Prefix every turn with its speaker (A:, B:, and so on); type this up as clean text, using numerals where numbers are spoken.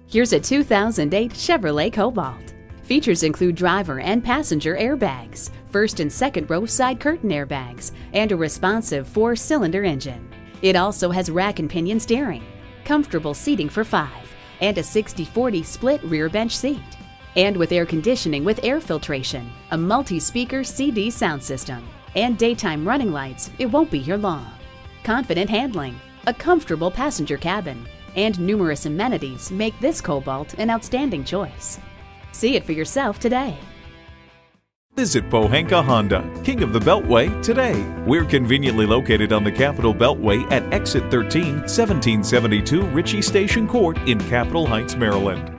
A: Here's a 2008 Chevrolet Cobalt. Features include driver and passenger airbags, first and second row side curtain airbags, and a responsive 4-cylinder engine. It also has rack and pinion steering, comfortable seating for 5, and a 60/40 split rear bench seat. And with air conditioning with air filtration, a multi-speaker CD sound system, and daytime running lights, it won't be here long. Confident handling, a comfortable passenger cabin, and numerous amenities make this Cobalt an outstanding choice. See it for yourself today.
B: Visit Pohanka Honda, King of the Beltway, today. We're conveniently located on the Capitol Beltway at Exit 13, 1772 Ritchie Station Court in Capitol Heights, Maryland.